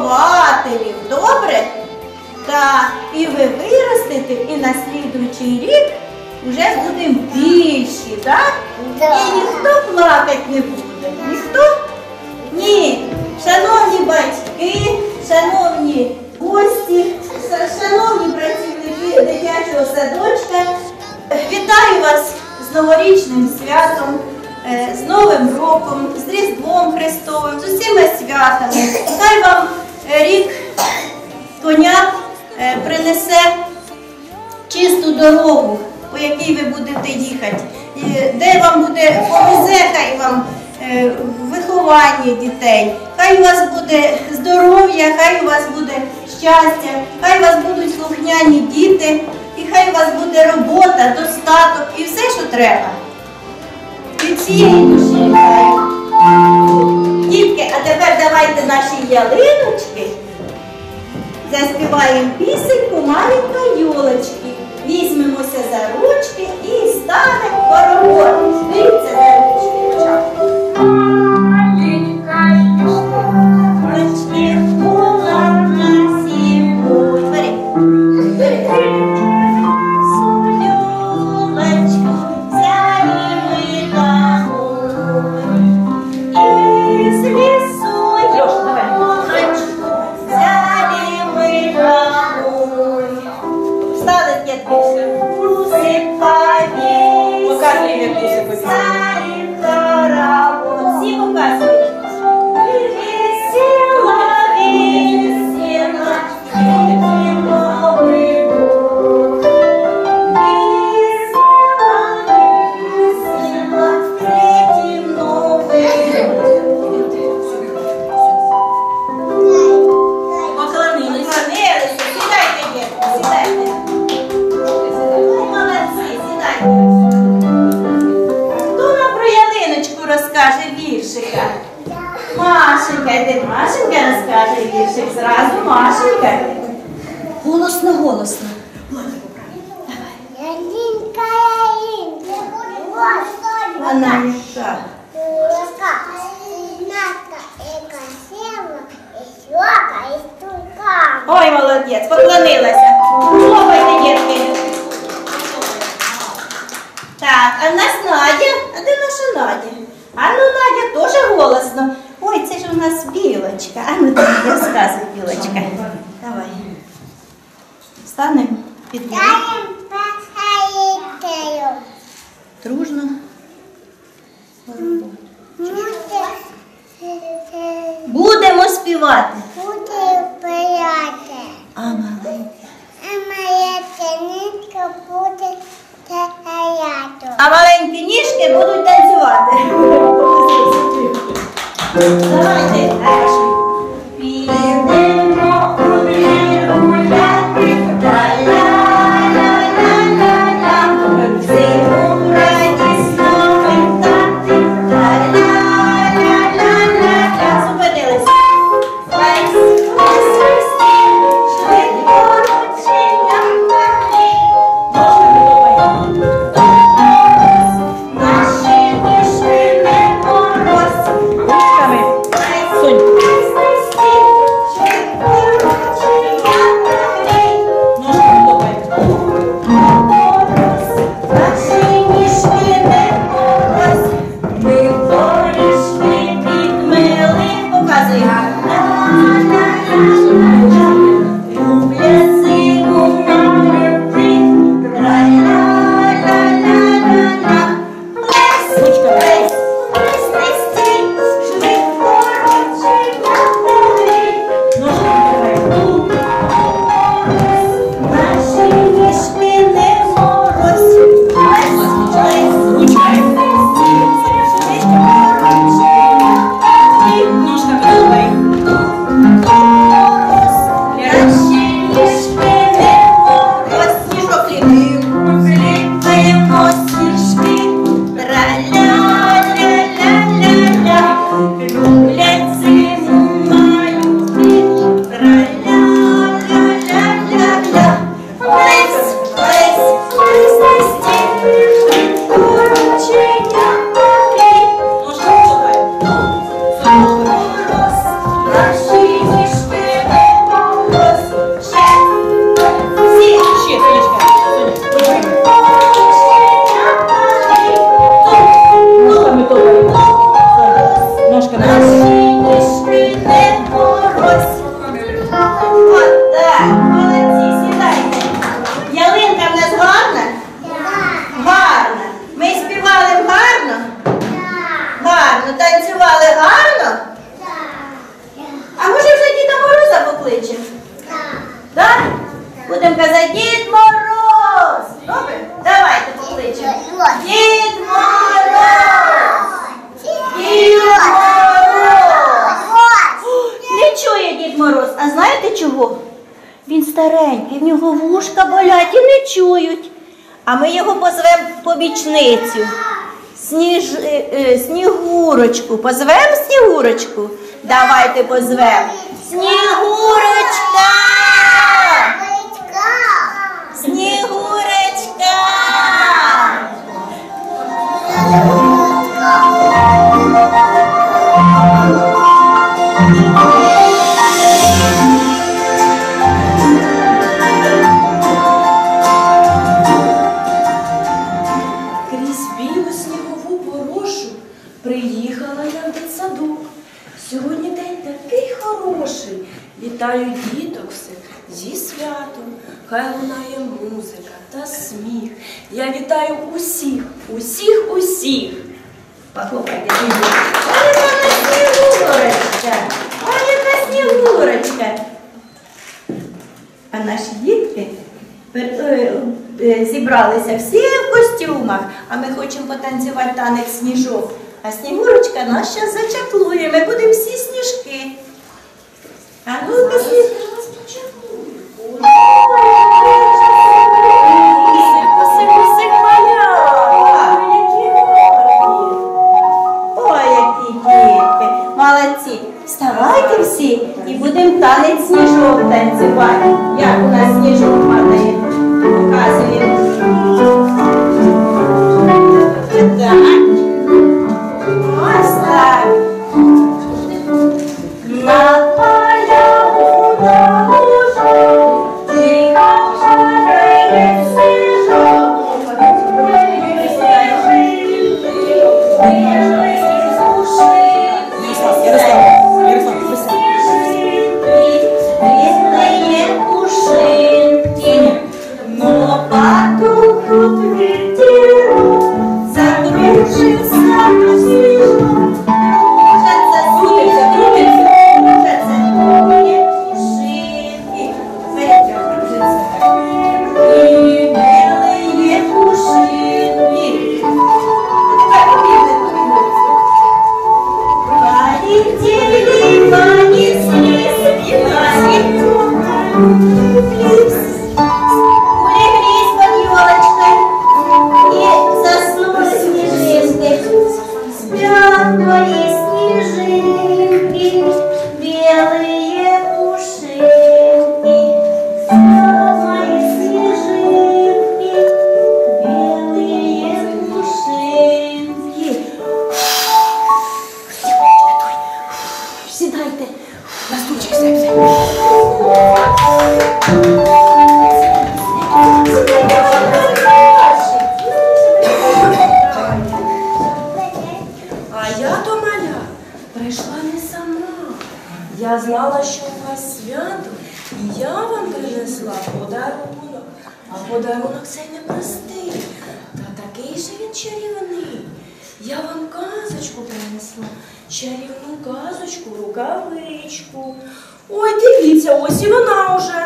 вихователів. Добре? Так, і ви виростете, і на слідуючий рік вже будемо більші, так? Да. І ніхто плакати не буде. Ніхто? Ні. Шановні батьки, шановні гості, шановні працівники дитячого садочка, вітаю вас з новорічним святом, з Новим роком, з Різдвом Христовим, з усіма святами. Хай вам рік коня принесе чисту дорогу, по якій ви будете їхати, де вам буде повезе, хай вам виховання дітей, хай у вас буде здоров'я, хай у вас буде щастя, хай у вас будуть слухняні діти, і хай у вас буде робота, достаток і все, що треба. Від цієї душі. Дітки, а тепер давайте наші ялиночки заспіваємо пісеньку «Маленька ёлочки». Візьмемося за ручки і станемо в хоровод. Дивіться за ручки, дівчатка. Маленька ёлочки, кулаки сівуть. Бери. Ёлочку взяли ми домой. Із лісу ёлочку взяли ми домой. Встали, дітки. Показуй, як ти Всі показують. Весела, весела, весела, Новий год. Весела, весела, встретим Новий год. Поклонилися. Поклонилися. Сідайте, дітки, сідайте. Молодці, сідайте. Розкаже віршика. Машенька, йде Машенька розкаже віршик. Зразу Машенька. Голосно, голосно. Ялинка, Вона так. Ой, молодець, поклонилася. Хлопайте, дітки. Так, а в нас Надя. А де наша Надя? А ну, Надя, теж голосно. Ой, це ж у нас Білочка. А ну, тобі розказуй, Білочка. Давай. Станемо під нею. Дружно. Будемо співати. А маленька. А маленькі ніжки будуть танцювати. Давайте далі. Підемо у двір гуляти, ла-ла-ла-ла-ла-ла, зиму радісно вітати, ла-ла-ла-ла-ла-ла. Зупинилися. Люблять зиму, мають, тра-ля. будемо казати Дід Мороз. Добре? Давайте покличемо. Дід Мороз! Дід Мороз! Не чує Дід Мороз. А знаєте чого? Він старенький, в нього вушка болять і не чують. А ми його позвемо помічницю. Снігурочку. Позвемо Снігурочку? Давайте позвемо. Снігурочка! Снігурочка! Крізь білу снігову порошу приїхала я в дитсадок. Сьогодні день такий хороший. Вітаю діток всіх зі святом. Хай лунає музика та сміх. Я вітаю усіх, усіх, усіх. Похлопайте. Ой, яка Снігурочка! Ой, яка Снігурочка! А наші дітки зібралися всі в костюмах, а ми хочемо потанцювати танець сніжок. А Снігурочка нас зараз зачаклує, ми будемо всі сніжки. А ну-ка, ой, які дітки, молодці. Вставайте всі і будемо танець сніжок танцювати. Як у нас сніжок падає, показуємо. Так. Ось так. На полю на лужу, тихо падає сніжок. Я знала, що у вас свято, і я вам принесла подарунок. А подарунок цей непростий, та такий же він чарівний. Я вам казочку принесла, чарівну казочку, рукавичку. Ой, дивіться, ось і вона уже.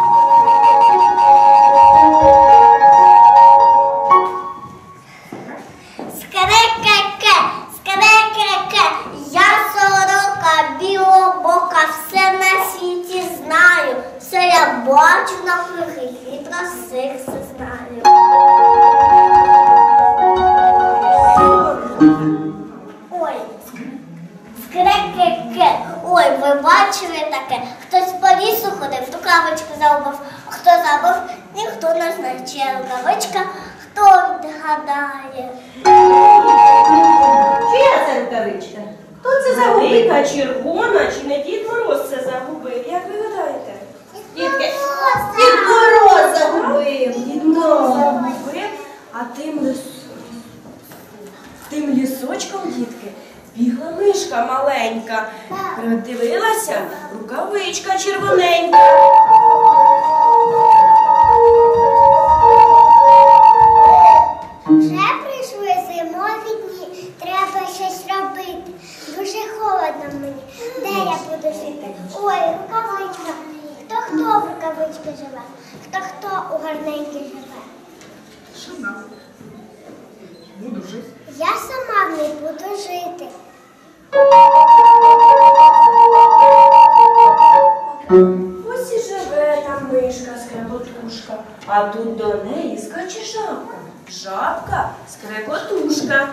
Скрекеке, скрекеке, я сорока білобока, все на світі знаю, все я бачу навкруги і про всіх все знаю. Ой, скрекеке, ой, ви бачили таке, хтось по лісу ходив, рукавичку загубив, а хто забув, ніхто не знає, чия рукавичка, хто гадає. Чия це рукавичка? Хто це загубив? Велика, червона, чи не Дід Мороз це загубив? Як ви гадаєте? Дітки, Дід Мороз загубив. Дід Мороз загубив, а тим лісочком, дітки, бігла мишка маленька. Придивилася, рукавичка червоненька. Вже прийшли зимові дні, треба щось робити. Дуже холодно мені. Де я буду жити? Ой, рукавичка. Хто в рукавичці живе? Хто хто у гарненькій живе? Сама. Буду жити. Я сама в ній буду жити. Ось і живе там мишка скрекотушка, а тут до неї скаче жабка. Жабка скрекотушка.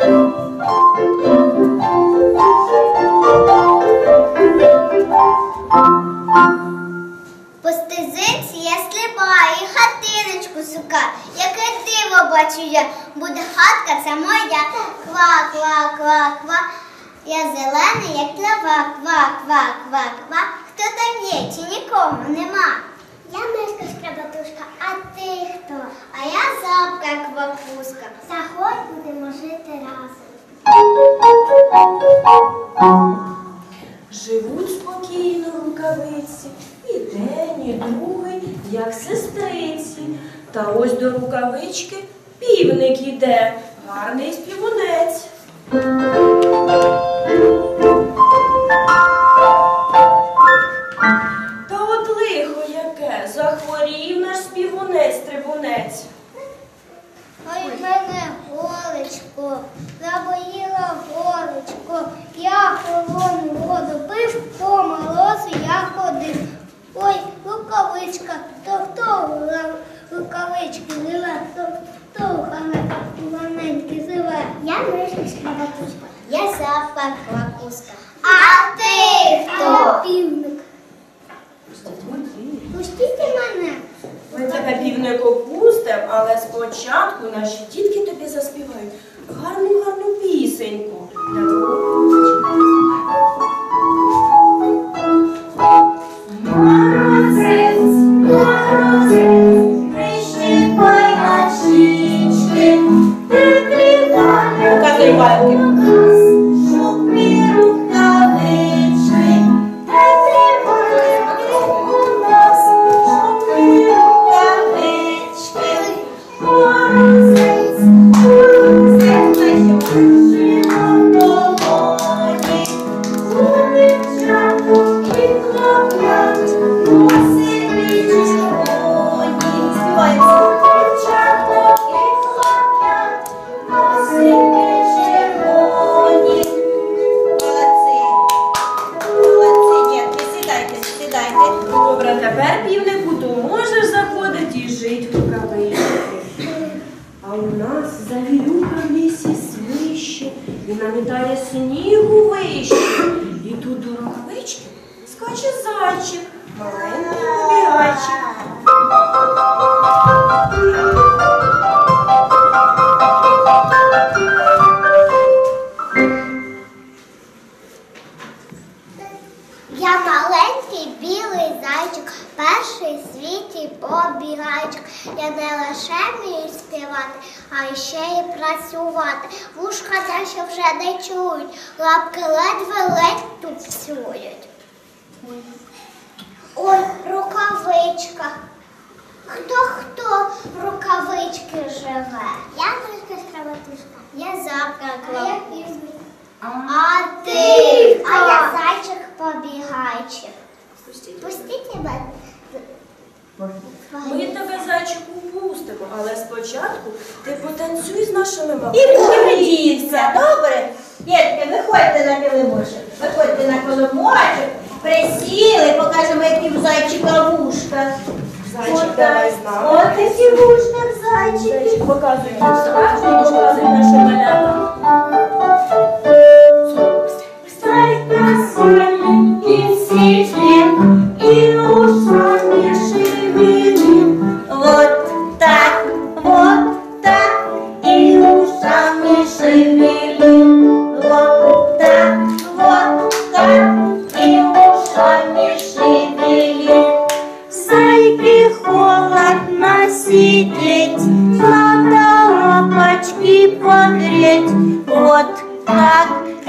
По стежинці я стрибаю і хатиночку сука. Яке диво бачу я, буде хатка це моя. Ква, ква, ква, ква. Я зелений, як трава. Ква, ква, ква, ква. Хто там є, чи нікого нема? Я мишка скребатушка, а ти хто? А я жабка квакуска. Заходь, будемо жити разом. Живуть спокійно рукавиці, і день, і другий, як сестриці. Та ось до рукавички півник іде, гарний співунець. Та от лихо яке, захворів наш співунець-трибунець. Ой, мене голечко, забоїла голечко, я холодну воду пив, по морозу я ходив. Ой, рукавичка, то хто у рукавички живе, то хто у ганеньки живе? Я мишка скребатушка, я жабка квакуска. А ти хто? Півник. Пустіть мене. Ми тебе, півнику, пустимо, але спочатку наші дітки тобі заспівають гарну пісеньку. Морозець, морозець, прищипай начічки, показуй палки. Щоб мій рукавички, тримай у нас, щоб мій рукавички. Морозець, морозець, наші долоні, зубичаку і хлоп'ят, носить червоні. Співаємо. Зубичаку і хлоп'ят, носить червоні. Молодці. Молодці, дітки, сідайте, сідайте. Добре, тепер, півнику, то можеш заходити і жити в рукавички. А у нас завірюха в лісі свище, і намітає снігу вище. І тут до рукавички скаче зайчик, маленький побігайчик. Я маленький білий зайчик, перший в світі побігайчик. Я не лише вмію співати, а ще й працювати. Вушка далі вже не чують, лапки ледве-ледь тупцюють. Ой, рукавичка. Хто в рукавички живе? Я мишка скребатушка. Я жабка квакуска. А ти хто? А я зайчик побігайчик. Пустіть мене. Ми тебе, зайчику, пустимо, але спочатку ти потанцюй з нашими І мамами. покрутіться, добре? Дітки, виходьте на килимочок, виходьте на килимочок, присіли, покажемо, які в зайчика вушка. Зайчик, давай з нами. От такі вушка в зайчики. Показуй нам справжні, показуй наші малята. Зайка сольний і світлін, і ушами шевелін. Вот так, і ушами шевелін. Вот так, і ушами шевелін. Зайки холодно сидеть, надо лапочки погреть. Вот так,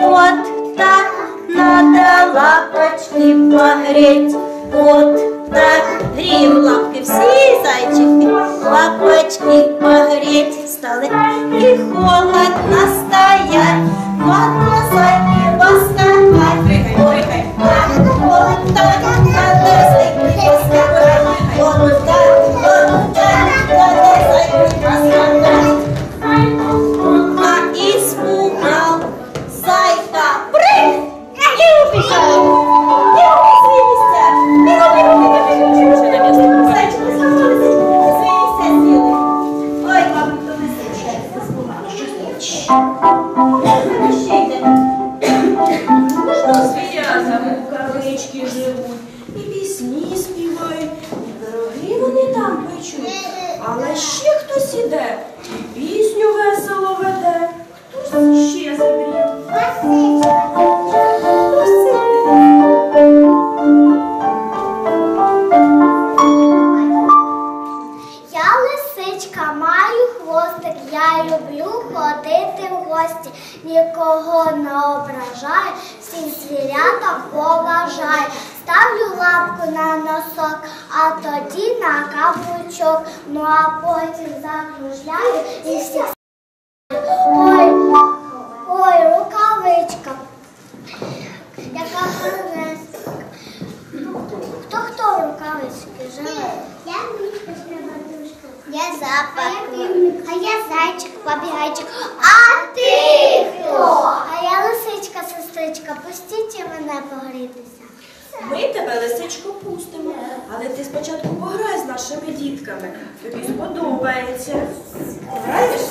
надо лапочки погреть. Вот так, греем лапки всі зайчики, лапочки погреть стали. И холодно стоять, ладно зайки воскакать. Прыгай, вот так, надо зайки воскакать. Вот так, чуть, але ще хтось іде, і пісню весело веде. Хтось ще забрів. Я лисичка, маю хвостик, я люблю ходити в гості, нікого не ображаю, всім звірятам поважаю. Ставлю лапку на носок, а тоді на каблучок, ну а потім закружляю і всіх. Ой, рукавичка, яка гарнесенька. Хто в рукавички живе? Я мишка шкребатушка. Я запах. А я зайчик, побігайчик. А ти хто? А я лисичка, сестричка. Пустіть мене погрітися. Ми тебе, лисичко, пустимо, але ти спочатку пограй з нашими дітками. Тобі сподобається. Граєш?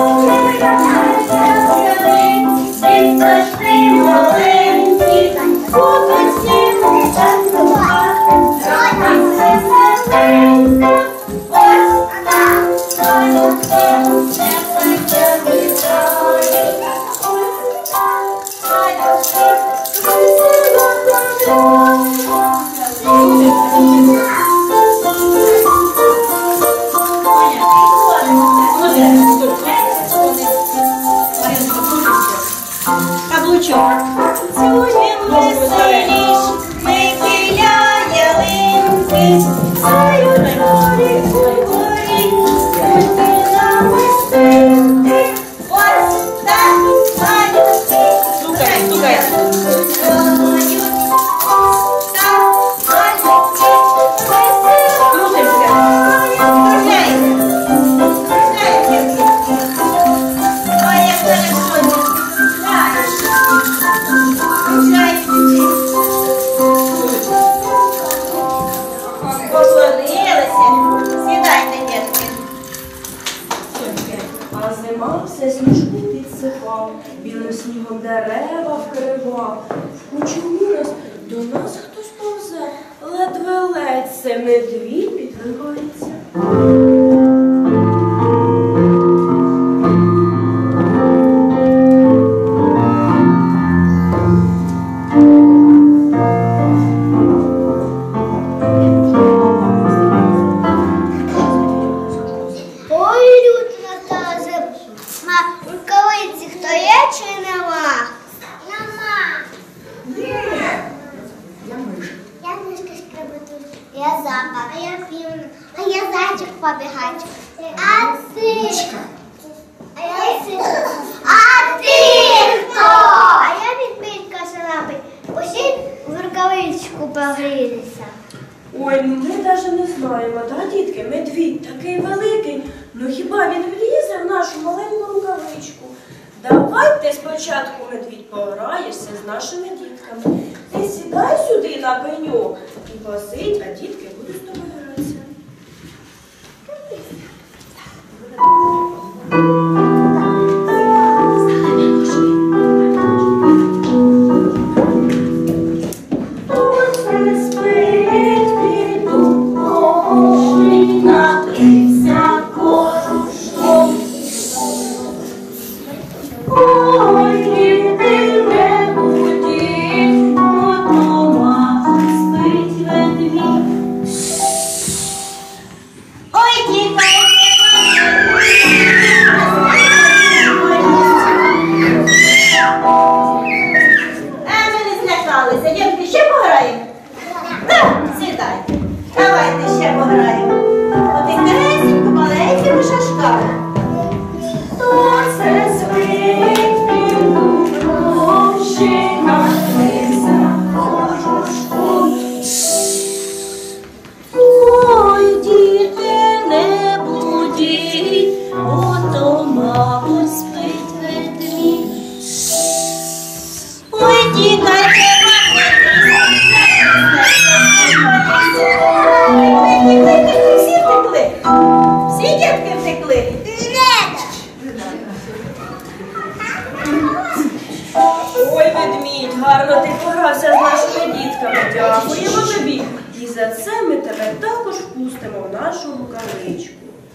Каблучок. Цюнем веселіш, ми біля ялинки, зають горі у горі, будьте нами спинки. Ось так малюки. Стукай, стукай. Ось так малюки. Крутимося. Ой, як хорошо. Поклонилися. Сідайте, дітки. А зима все сніжки підсипав, білим снігом дерева вкривав. Почому до нас хтось повзе, ледве ледь медвідь підвигається. Я запах, а я півник, а я зайчик побігайчик. А ти? А я лисичка. А ти хто? А я відмінька шалапий. Усі в рукавичку погрілися. Ой, ну ми навіть не знаємо, да, дітки? Медвідь такий великий, ну хіба він влізе в нашу маленьку рукавичку? Давайте спочатку, медвідь, пограєшся з нашими дітками. Ти сідай сюди на пеньок і посидь, а дітки будуть з тобою гратися. Дітки, ще пограємо? Так, сідайте. Давайте ще пограємо. Потихесенько, маленькими шашками. Хто це спить під дубом, ще напився кожушком? Ой, діти, не будіть, ото, мабуть, спить ведмідь. Ой, тікайте, всі втекли. Всі дітки втекли. Ой, ведмідь, гарно ти погрався з нашими дітками. Дякуємо тобі. І за це це ми тебе також впустимо в нашу рукавичку.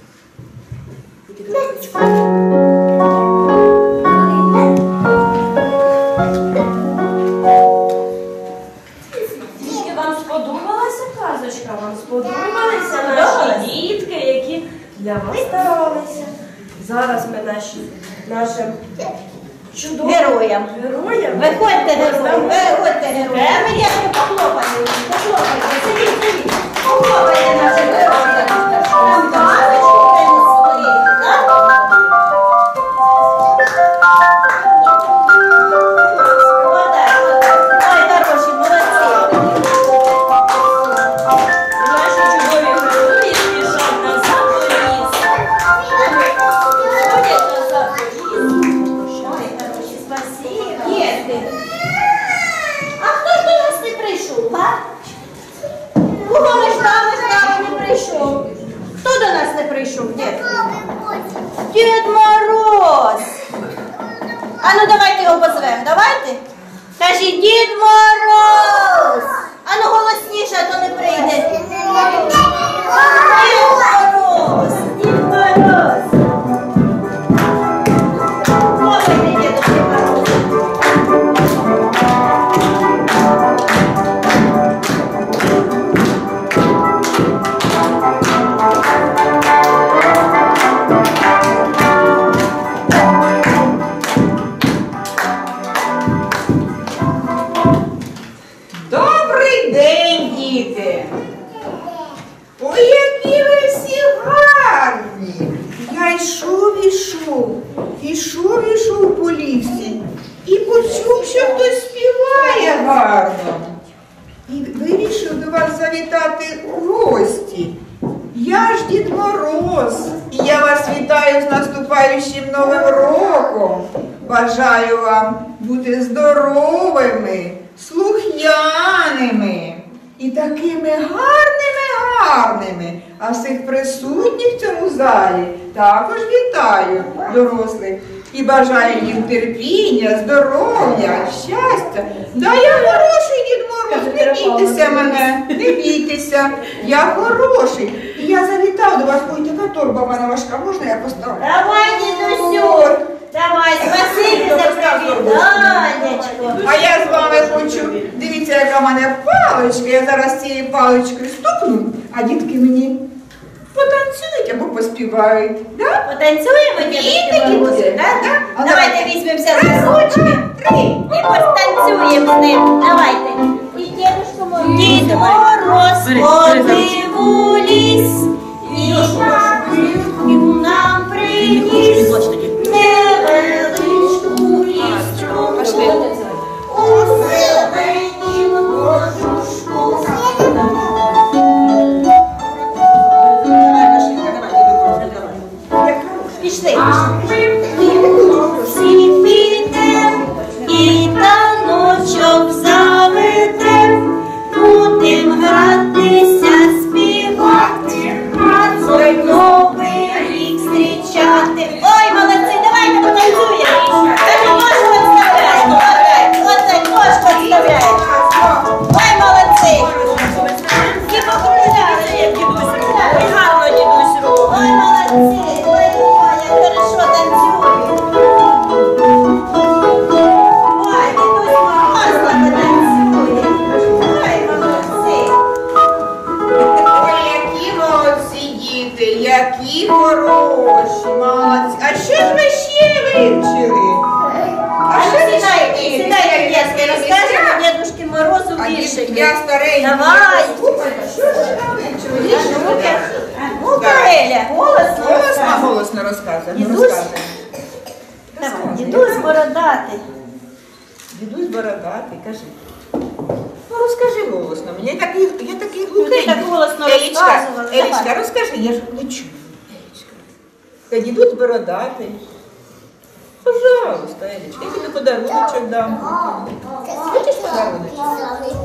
Дітки, вам сподобалася казочка? Вам сподобалися наші дітки, які для вас старалися? Зараз ми нашим чудовим Героям. Виходьте, герої, виходьте, герої. А ми як похлопаємо, сидіть, сидіть. Похлопайте нашим героям. Нам казочку принесли, так? Отак, отак. Ой, хороші, молодці. Наші чудові герої спішать на заповіт. Ходять на заповіт. Ой, хороші, спасибо. Дітки. А хто ж до нас не прийшов, а? Кого ми ждали, не прийшов? Хто до нас не прийшов, дітки? Дід Мороз. А ну давайте його позвемо, давайте. Кажіть, Дід Мороз. А ну голосніше, а то не прийде. Дід Мороз. Дід Мороз. Слухайте, Дідусь Мороз. Добрий день, діти! Ой, які ви всі гарні! Я йшов по лісі і почув, що хтось співає гарно. І вирішив до вас завітати у гості. Я ж Дід Мороз, і я вас вітаю з наступаючим Новим роком. Бажаю вам бути здоровими, слухняними і такими гарними. А всіх присутніх в цьому залі також вітаю дорослих і бажаю їм терпіння, здоров'я, щастя. Да я хороший, Дід Мороз, не бійтеся мене, не бійтеся, я хороший. І я завітав до вас, ой, така торба в мене важка, можна я поставлю? Давай, дідусю. Давай, спасибі за привітаннячко. А я з вами хочу, дивіться, яка в мене паличка, я зараз цією паличкою стукну, а дітки мені потанцюють або поспівають. Да? Потанцюємо, дідусь Мороз, так? А Давайте візьмемося за ручки і потанцюємо з ним. Давайте. І дідушку Мороз. Дід Мороз ходив у ліс і нам приніс невеличку іструнку у зеленім кожушку. Пішли. Всі підем і таночок заведем, будем гратися, співати, разом Новий рік зустрічати. Ой, молодці, давайте потанцюємо. Кажу, ножку відставляємо. Отак, ножку відставляємо. Ой, молодці. І покружляли. Ой, гарно, дідусь, робить. Ой, молодці. Ой, як хорошо танцюють. Ой, дідусь Мороз потанцює. Ой, молодці. Ой, які молодці діти, які хороші, молодці. А що ж ви ще вивчили? А ну сідайте, дітки, розкажемо Дідушки Морозу віршики. Я старенький. Давай. Що ж ви там вивчили? Ну-ка, Еля, голосно. Голосно розказує. Дідусь? Давай, дідусь бородатий. Дідусь бородатий, кажи. Ну розкажи голосно. Мені я такий Ну, ти так голосно розказувала. Елічка, Давай. розкажи, я ж не чую. Елічка. Та дідусь бородатий. Пожалуйста, Елічка, я тобі подаруночок дам. Хочеш подаруночок?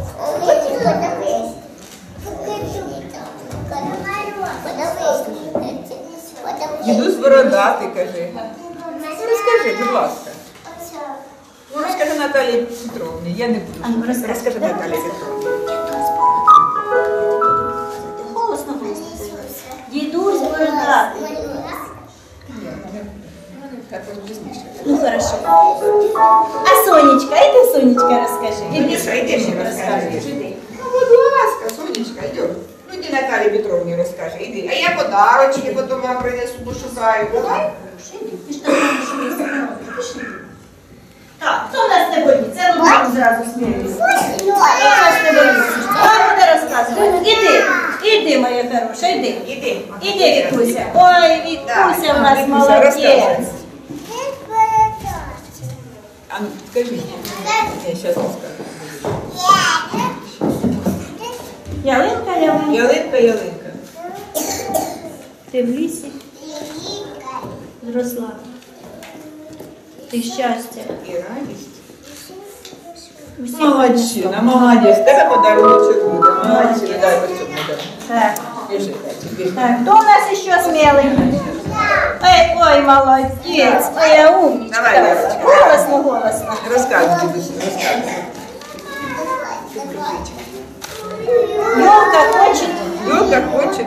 Дідусь бородатий, кажи. Ну, розкажи, будь ласка. Ну, розкажи Наталії Петровні, я не буду. А ну, розкажи. Розкажи Наталії Петровні. Сонечка, розкажи. Сонечка, йди мені розкажи. Іди. Ну, будь ласка, Сонечка, йди. Ну, йди Наталі Петровні розкажи, йди. А я подарочки потім вам принесу, пошукаю. Давай. Ти ж так знаєш, що є сигнал. Пішли. Так, хто в нас не боїться? Ну, там зразу сміюся. Хто в нас не боїться? Хто буде розказувати? Іди, моя хороша, іди. Іди, Вікуся. Ой, Вікуся в нас Вікуся, молодець. розказуй. А ну, скажи. Я зараз розкажу. Ялинка, ялинка. Ялинка, ялинка. Ти в лісі зросла. Ти щастя. І радість. Усі Молодчина, молодець. Тебе подарунок буде. Молодчина, дай ось цю буде. Так. Біжи, біжи. Так, кто у нас еще смелый? Ой, молодец, моя умничка. Давай, Верочка. Голосно. Розказуй, дідусь, розказуй. Ёлка хочет Ёлка хочет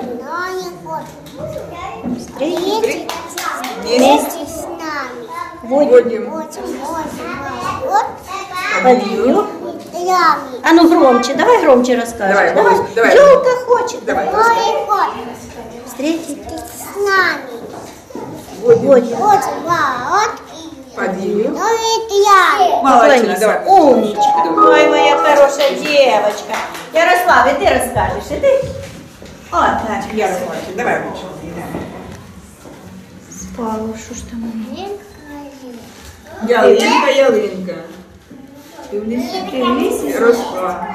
встретить вместе с нами. водим подвиг. Ями. А ну громче, давай громче расскажем. Давай, давай. Ёлка хочет Давай, встретить С нами. водим Вот, вот. подвиг. Ну, это ями. Молодчина, давай. Умничка. Ой, моя хорошая девочка. Ярослав, и ты расскажешь, и ты? Вот так. Ярослав, давай лучше. Спала, что ж там у меня? Ялинка, ялинка. Ти в лісі Ты в лесе? росла.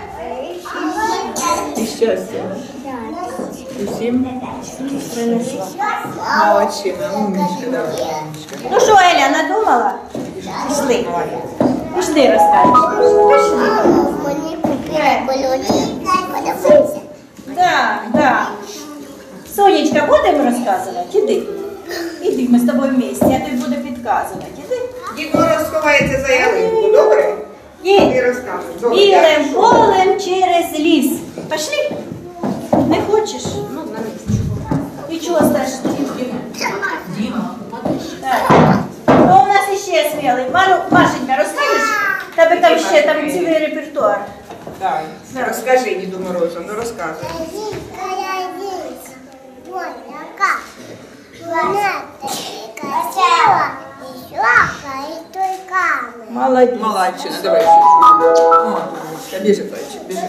І щастя. Усім Принесла. молодчина, умничка, давай, умничка. Ну что, Эля, надумала? Пішли. Пішли, розкажеш. Пішли. Мені купили колючі. Подобається. Да. Сонечка, будемо розказувати? Іди. Іди, ми з тобою вместе, я тобі буду підказувати. Іди. Дід Мороз сховається за ялинку, добре? І Ти розказуй. Добре, білим дякую. полем через ліс. Пішли? Не хочеш? Ну, нічого страшного. Так. Ну, у нас ще смілий. Машенька, розкажеш? Тебе там ще там цілий репертуар. Давай, розкажи Діду Морозу, ну розказуй. Яйця. Вот така. Вона красива і шляпа, і туйками. Молодець. Молодчина, давай ще. О, умничка, біжи, зайчик, біжи.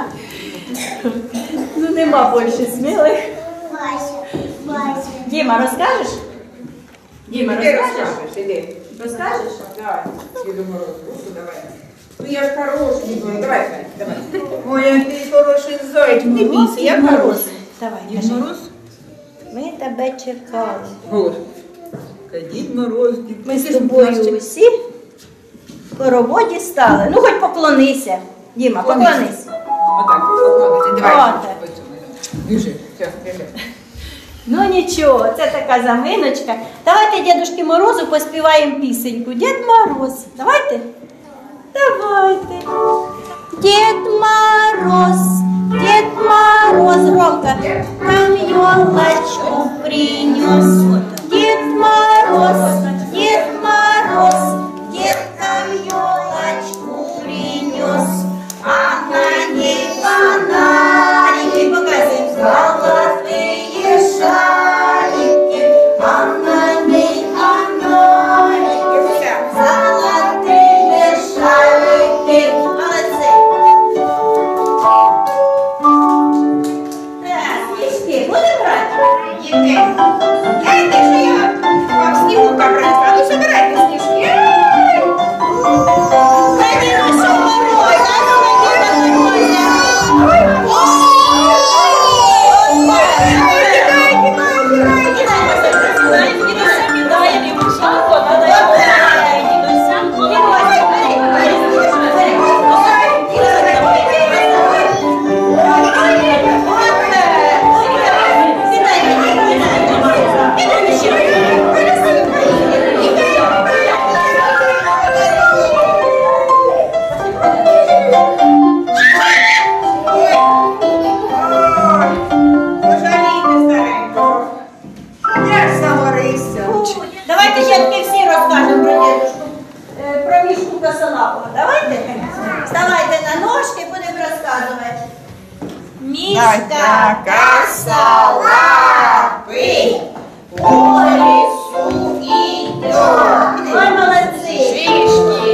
Ну, нема більше смілих. Бачу. Діма, розкажеш? Діма, Ти розкажеш? розкажеш, іди. Розкажеш? Давай, Діду Морозу, руку давай. Ну я ж хороший, Дід Мороз, давай, давай. Ой, який хороший зайчик, не бійся, я хороший. Давай, Дід кажи. Мороз? Ми тебе чекали. Господи, Дід Мороз, Дід Ми з тобою усі в хороводі стали. Ну, хоч поклонися. Діма, поклонись. Отак, поклонися, давай. Отак. Біжи, все, біжи. Ну нічого, це така заминочка. Давайте Дідушки Морозу поспіваємо пісеньку. Дід Мороз. Давайте? Давайте. Дед Мороз, громко, нам елочку принес. Дед Мороз, деткам елочку принес. А на ней фонарики, показываем, золотые шарики. А на ней фонарики, золотые шарики. Молодцы. Так, снежки, будем брать? Діти, знаєте, що я вам снігурка принесла? Ну, собирайте сніжки. Ай! На Дедуся Мороза, на Деда Мороза. косолапий, по лісу идет, Ой, молодці. шишки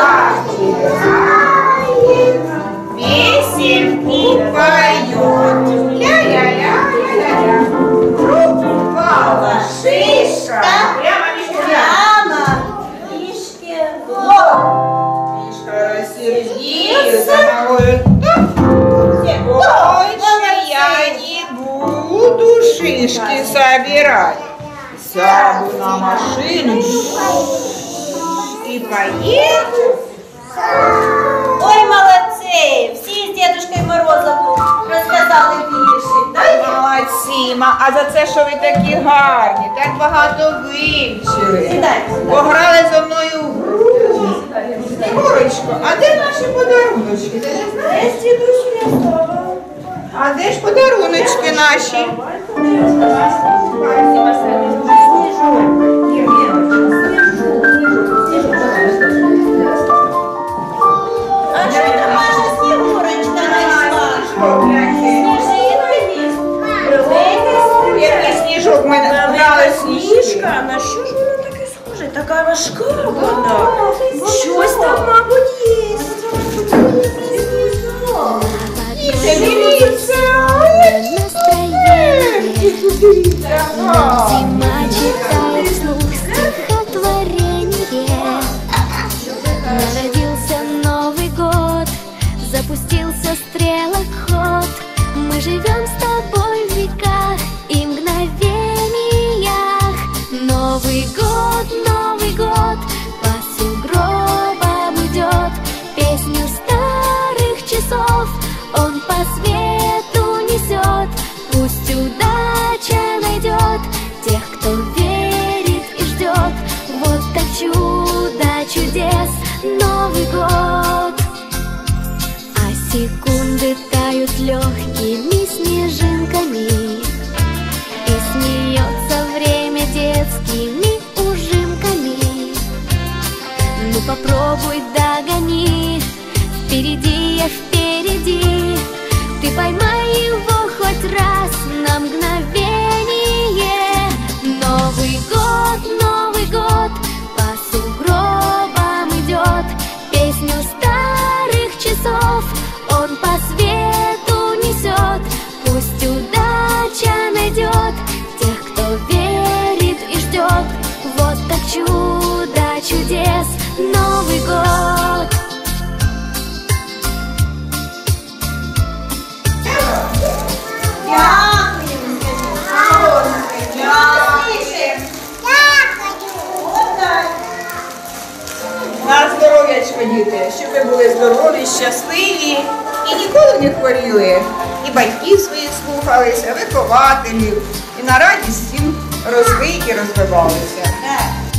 собирает, песенку поет. Ля-ля-ля-ля-ля-ля. Упала шишка. Прямо Прямо. Трішки в лоб. Мишка рассердился на говорит, больше я не буду шишки собирать. Сяду на машину и поеду. Ой, молодці. Всі з Дідушкою Морозом розказали вірші. Так? Молодці, а за це, що ви такі гарні, так багато вивчили. Сідайте. Пограли зо мною в гру. Снігурочко, а де наші подаруночки? Ти не знаєш? Десь дідусь не слова. А де ж подаруночки наші? А що там наша Снігурочка знайшла? Сніжинки? Який сніжок ми грали Сніжка, на що ж вона таке схоже? Така важка вона. Щось там, мабуть, є. Дивіться, Зима читает вслух стихотворение. Народился Новый год, запустился стрелоход. Мы живем с тобой в веках и мгновениях. Новый год по сугробам идет. Песню старых часов он по свету несет. Пусть удача найдет тех, кто верит и ждет. Вот так чудо чудес Новый год. А секунды тают легкими снежинками, и смеется время детскими ужимками. Ну попробуй догони, впереди я впереди. Ты поймай его хоть раз на мгновение. Новый год по сугробам идет. Песню старых часов он по свету несет. Пусть удача найдет тех, кто верит и ждет. Вот так чудо чудес Новый год. На здоров'ячко, діти, щоб ви були здорові, щасливі і ніколи не хворіли. І батьків своїх слухалися, вихователів, і на радість всім росли і розвивалися.